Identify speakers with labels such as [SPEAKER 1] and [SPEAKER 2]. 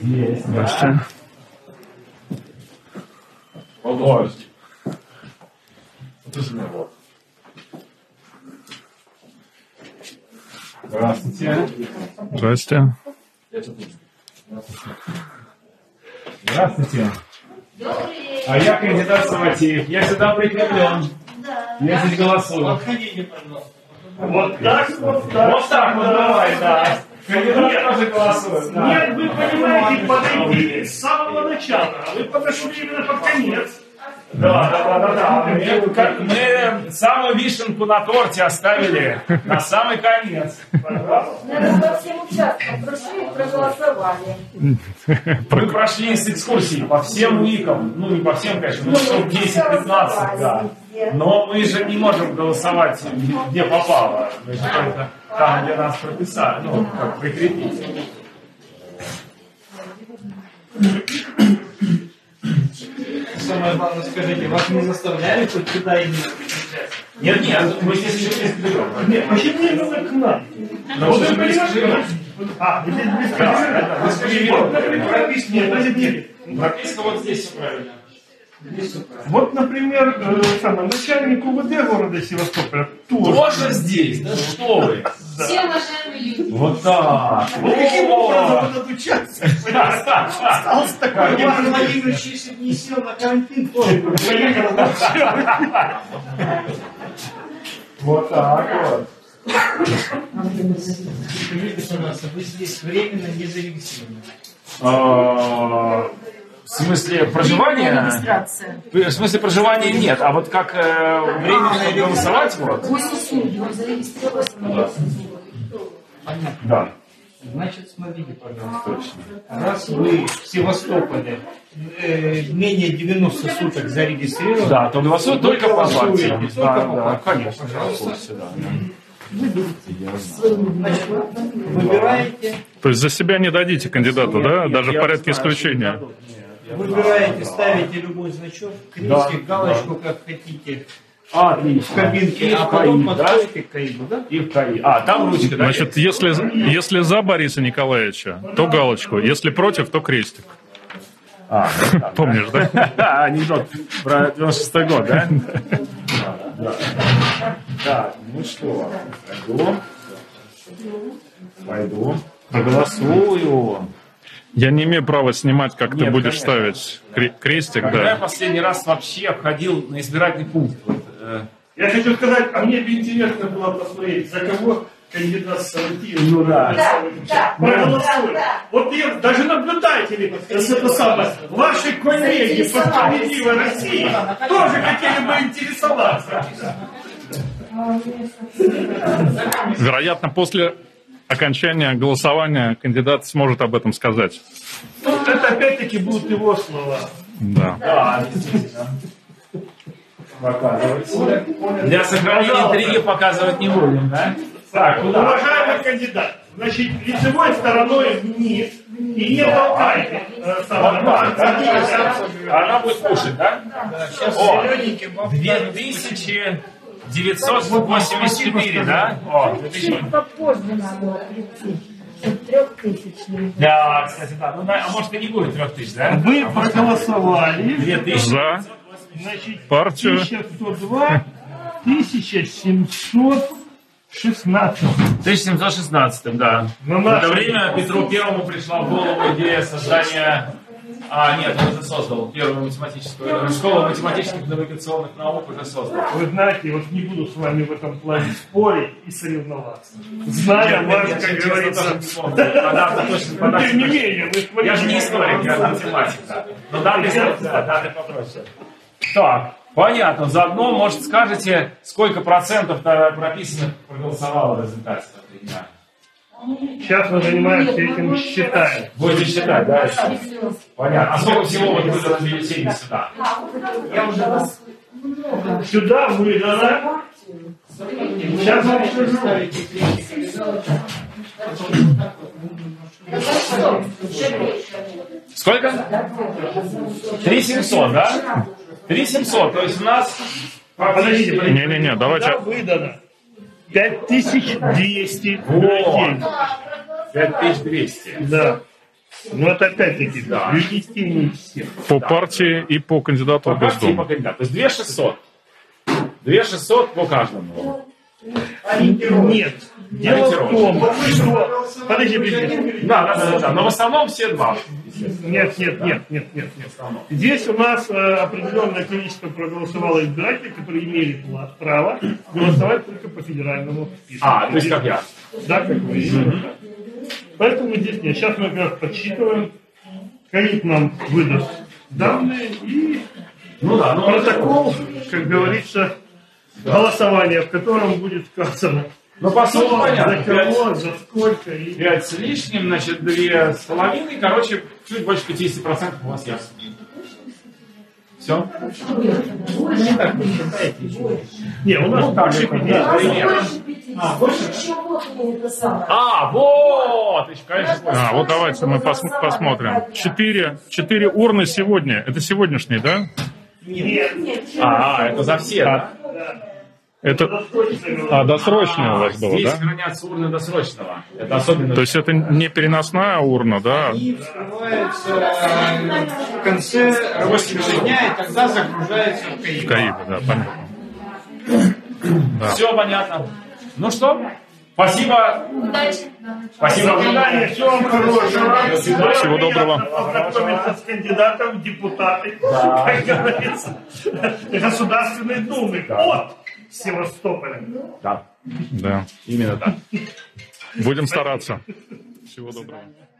[SPEAKER 1] Есть.
[SPEAKER 2] Здравствуйте.
[SPEAKER 1] Вот. Здравствуйте.
[SPEAKER 2] Здрасте.
[SPEAKER 1] Здравствуйте. А я кандидат Саватеев. Я сюда прикреплен. Я здесь голосую.
[SPEAKER 3] Вот так, вот так.
[SPEAKER 1] Вот так вот, давай, да. Кандидат тоже голосует. Да.
[SPEAKER 3] Нет, вы понимаете, подойти с самого начала. Вы подошли именно под конец.
[SPEAKER 1] Да. Мы самую вишенку на торте оставили на самый конец.
[SPEAKER 4] Наверное, по всем участкам прошли и проголосовали.
[SPEAKER 1] Мы прошли с экскурсией по всем УИКам. Ну, не по всем, конечно, но штук 10-15, да. Но мы же не можем голосовать, где попало. Мы же только там, где нас прописали, ну, как прикрепить.
[SPEAKER 5] Самое главное, скажите, вас не заставляли хоть сюда именно приезжать?
[SPEAKER 1] Нет, мы здесь еще не берем.
[SPEAKER 3] Нет, почему именно к нам?
[SPEAKER 1] Вот вы понимаете,
[SPEAKER 3] А, здесь близко.
[SPEAKER 1] вы скажите,
[SPEAKER 3] Вот, например, прописка.
[SPEAKER 1] прописка вот здесь все правильно.
[SPEAKER 3] Вот, например, начальник УВД города Севастополя
[SPEAKER 1] Тоже здесь? Да что вы?
[SPEAKER 4] Все уважаемые люди.
[SPEAKER 1] Вот так.
[SPEAKER 3] Вот каким образом этот участок остался такой?
[SPEAKER 5] Иван Владимирович, если бы не сел на карантин, тоже бы поехал.
[SPEAKER 1] Вот так вот.
[SPEAKER 5] Скажите, пожалуйста, вы здесь временно не зарегистрированы?
[SPEAKER 1] В смысле проживания?
[SPEAKER 4] Регистрация.
[SPEAKER 1] В смысле проживания нет, а вот как временно голосовать вот?
[SPEAKER 4] Госуслуги. Он зарегистрировался на госуслуги.
[SPEAKER 1] Да.
[SPEAKER 5] Значит, смотрите, пожалуйста. Раз вы в Севастополе менее 90 суток зарегистрированы,
[SPEAKER 1] Да, то голосуют только по
[SPEAKER 5] голосуете,
[SPEAKER 1] партиям.
[SPEAKER 5] только
[SPEAKER 1] Да,
[SPEAKER 5] по
[SPEAKER 1] да,
[SPEAKER 5] партиям.
[SPEAKER 1] конечно.
[SPEAKER 5] Пожалуйста.
[SPEAKER 1] Да.
[SPEAKER 5] Значит, выбираете,
[SPEAKER 2] То есть за себя не дадите кандидату, да? Даже в порядке исключения.
[SPEAKER 5] выбираете, ставите любой значок, крестик, галочку, как хотите, в
[SPEAKER 1] Отлично.
[SPEAKER 5] кабинке, а потом подходите к КАИБу, да?
[SPEAKER 1] И в КАИ. А, там ручка, да?
[SPEAKER 2] Значит, если за Бориса Николаевича, то галочку. Если против, то крестик. Помнишь, да?
[SPEAKER 1] Анекдот про 96-й год, да? Так, ну что, пойду, проголосую.
[SPEAKER 2] Я не имею права снимать, как ты
[SPEAKER 1] Нет,
[SPEAKER 2] будешь
[SPEAKER 1] конечно.
[SPEAKER 2] ставить крестик,
[SPEAKER 1] Когда я
[SPEAKER 2] да.
[SPEAKER 1] последний раз вообще ходил на избирательный пункт? Вот,
[SPEAKER 3] Я хочу сказать, а мне бы интересно было посмотреть, за кого кандидат Саватеев проголосует. Вот и даже наблюдатели, это самое, ваши коллеги по «Справедливой России» тоже хотели бы интересоваться.
[SPEAKER 2] Вероятно, после окончания голосования кандидат сможет об этом сказать.
[SPEAKER 3] Вот это опять-таки будут его слова.
[SPEAKER 2] Да.
[SPEAKER 1] да, действительно. Показывать. Для сохранения интриги показывать не будем, да? Так, куда?
[SPEAKER 3] Уважаемый кандидат, значит, лицевой стороной вниз и не толкайте.
[SPEAKER 1] Она будет кушать, да?
[SPEAKER 5] Сейчас
[SPEAKER 1] О,
[SPEAKER 5] зелененьким вам
[SPEAKER 1] 2984, да? О, 2000.
[SPEAKER 4] Попозже надо было прийти. 3000.
[SPEAKER 1] Да, кстати, да. Ну, а может и не будет 3000, да?
[SPEAKER 3] Вы проголосовали,
[SPEAKER 1] 2000.
[SPEAKER 2] За
[SPEAKER 3] значит,
[SPEAKER 2] партию.
[SPEAKER 3] 1102, 1716.
[SPEAKER 1] 1716, да.
[SPEAKER 3] Ну,
[SPEAKER 1] В это
[SPEAKER 3] наше-
[SPEAKER 1] время Петру Первому пришла в голову идея создания... А, нет, он уже создал первую математическую... Школу математических и навигационных наук уже создал.
[SPEAKER 3] Вы знаете, вот не буду с вами в этом плане спорить и соревноваться. Зная вас, как говорится. Но тем не менее, вы смотрите.
[SPEAKER 1] Я же не историк, я математик. Да. Но даты попроще. Так, понятно. Заодно, может, скажете, сколько процентов прописанных проголосовало в результате этого дня?
[SPEAKER 3] Сейчас мы занимаемся этим считаем.
[SPEAKER 1] Будете считать, да? Понятно. А сколько всего вот выдано бюллетеней сюда?
[SPEAKER 4] Я уже
[SPEAKER 3] Сюда выдано. Сейчас вам скажу.
[SPEAKER 1] Сколько? 3700, да? 3700, то есть у нас...
[SPEAKER 3] Подождите,
[SPEAKER 2] Не-не-не, давайте.
[SPEAKER 3] Сюда выдано 5200
[SPEAKER 1] Вот.
[SPEAKER 3] бюллетеней.
[SPEAKER 1] 5200.
[SPEAKER 3] Да. Ну, это опять-таки,
[SPEAKER 1] Да.
[SPEAKER 3] бюллетени всех.
[SPEAKER 2] По партии и по кандидату
[SPEAKER 1] По
[SPEAKER 2] в
[SPEAKER 1] партии и по
[SPEAKER 2] Госдуму.
[SPEAKER 1] кандидату. То есть 2600. 2600 по каждому.
[SPEAKER 3] Нет. Дело в том, что... Подожди.
[SPEAKER 1] Да. Но в основном все два.
[SPEAKER 3] Нет. Здесь у нас определенное количество проголосовало избирателей, которые имели право голосовать только по федеральному списку.
[SPEAKER 1] То есть как я.
[SPEAKER 3] Да, как вы. Поэтому здесь нет. Сейчас мы как раз подсчитываем. КАИД нам выдаст данные и протокол, как говорится, голосования, в котором будет сказано,
[SPEAKER 1] Ну, по сути,
[SPEAKER 3] кто,
[SPEAKER 1] понятно.
[SPEAKER 3] за кого, за сколько. И...
[SPEAKER 1] 5 с лишним, значит, 2,5. Короче, чуть больше 50% у вас ясно. Все?
[SPEAKER 3] Не, у нас больше 50.
[SPEAKER 4] Больше, чем вот это самое.
[SPEAKER 1] Вот! Еще, конечно,
[SPEAKER 2] Вот давайте мы посмотрим. 4 урны сегодня. Это сегодняшние, да?
[SPEAKER 3] Нет.
[SPEAKER 1] это за все, да?
[SPEAKER 2] Это досрочные у вас было,
[SPEAKER 1] Здесь
[SPEAKER 2] да?
[SPEAKER 1] хранятся урны досрочного. Это особенно...
[SPEAKER 2] То есть это не переносная урна, да?
[SPEAKER 5] И вскрываются в конце рабочего дня, и тогда загружается в КАИД.
[SPEAKER 2] КАИДа, да, понятно.
[SPEAKER 1] Все понятно. Ну что? Спасибо.
[SPEAKER 4] Удачи.
[SPEAKER 1] Спасибо.
[SPEAKER 3] До свидания, всего вам хорошего.
[SPEAKER 1] До свидания.
[SPEAKER 2] Всего доброго.
[SPEAKER 3] Познакомиться с кандидатом в депутаты, как говорится, Государственной Думы от Севастополя.
[SPEAKER 1] Да,
[SPEAKER 2] Да.
[SPEAKER 1] именно так.
[SPEAKER 2] Будем стараться. Всего доброго.